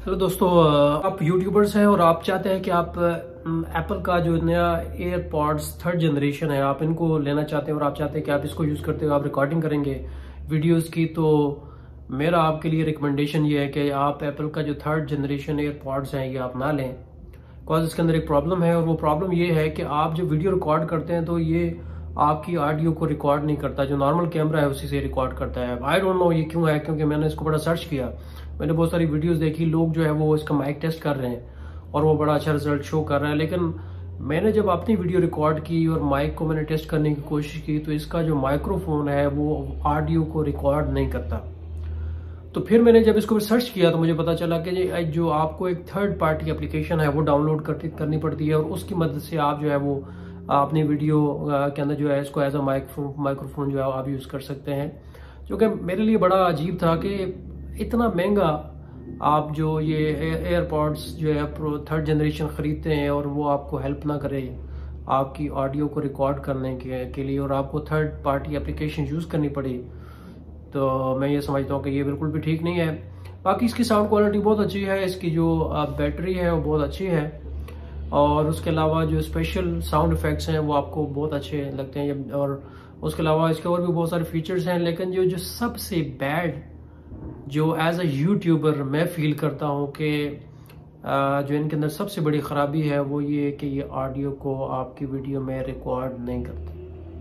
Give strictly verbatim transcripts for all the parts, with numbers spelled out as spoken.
Hello दोस्तों, आप YouTubers हैं और आप चाहते हैं कि आप एप्पल का जो नया एयरपॉड्स थर्ड जनरेशन है आप इनको लेना चाहते हैं और आप चाहते हैं कि आप इसको यूज़ करते हुए आप रिकॉर्डिंग करेंगे वीडियोस की। तो मेरा आपके लिए रिकमेंडेशन ये है कि आप एप्पल का जो थर्ड जनरेशन एयरपॉड्स हैं ये आप ना लें, बिकॉज इसके अंदर एक प्रॉब्लम है। और वो प्रॉब्लम ये है कि आप जब वीडियो रिकॉर्ड करते हैं तो ये आपकी ऑडियो को रिकॉर्ड नहीं करता, जो नॉर्मल कैमरा है उसी से रिकॉर्ड करता है। आई डोंट नो ये क्यों है, क्योंकि मैंने इसको बड़ा सर्च किया, मैंने बहुत सारी वीडियोस देखी, लोग जो है वो इसका माइक टेस्ट कर रहे हैं और वो बड़ा अच्छा रिजल्ट शो कर रहा है। लेकिन मैंने जब अपनी वीडियो रिकॉर्ड की और माइक को मैंने टेस्ट करने की कोशिश की तो इसका जो माइक्रोफोन है वो ऑडियो को रिकॉर्ड नहीं करता। तो फिर मैंने जब इसको सर्च किया तो मुझे पता चला कि जो आपको एक थर्ड पार्टी एप्लीकेशन है वो डाउनलोड करनी पड़ती है और उसकी मदद से आप जो है वो अपनी वीडियो के अंदर जो है इसको एज अ माइक्रोफोन माइक्रोफोन जो है आप यूज़ कर सकते हैं। जो कि मेरे लिए बड़ा अजीब था कि इतना महंगा आप जो ये एयरपॉड्स जो है प्रो थर्ड जनरेशन ख़रीदते हैं और वो आपको हेल्प ना करे आपकी ऑडियो को रिकॉर्ड करने के, के लिए और आपको थर्ड पार्टी एप्लीकेशन यूज़ करनी पड़ी। तो मैं ये समझता हूँ कि ये बिल्कुल भी ठीक नहीं है। बाकी इसकी साउंड क्वालिटी बहुत अच्छी है, इसकी जो बैटरी है वो बहुत अच्छी है और उसके अलावा जो स्पेशल साउंड इफेक्ट्स हैं वो आपको बहुत अच्छे लगते हैं। और उसके अलावा इसके और भी बहुत सारे फीचर्स हैं, लेकिन जो जो सबसे बैड जो एज अ यूट्यूबर मैं फील करता हूँ कि जो इनके अंदर सबसे बड़ी ख़राबी है वो ये कि ये ऑडियो को आपकी वीडियो में रिकॉर्ड नहीं करते।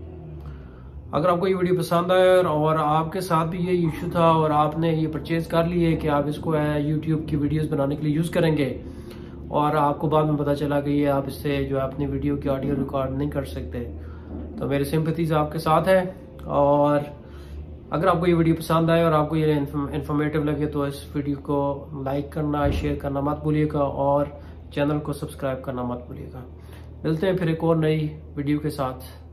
अगर आपको ये वीडियो पसंद आया और आपके साथ भी ये इशू था और आपने ये परचेज कर ली है कि आप इसको यूट्यूब की वीडियोस बनाने के लिए यूज़ करेंगे और आपको बाद में पता चला कि ये आप इससे जो है अपनी वीडियो की ऑडियो रिकॉर्ड नहीं कर सकते, तो मेरी सिंपैथीज आपके साथ है। और अगर आपको ये वीडियो पसंद आए और आपको ये इन्फॉर्मेटिव लगे तो इस वीडियो को लाइक करना, शेयर करना मत भूलिएगा और चैनल को सब्सक्राइब करना मत भूलिएगा। मिलते हैं फिर एक और नई वीडियो के साथ।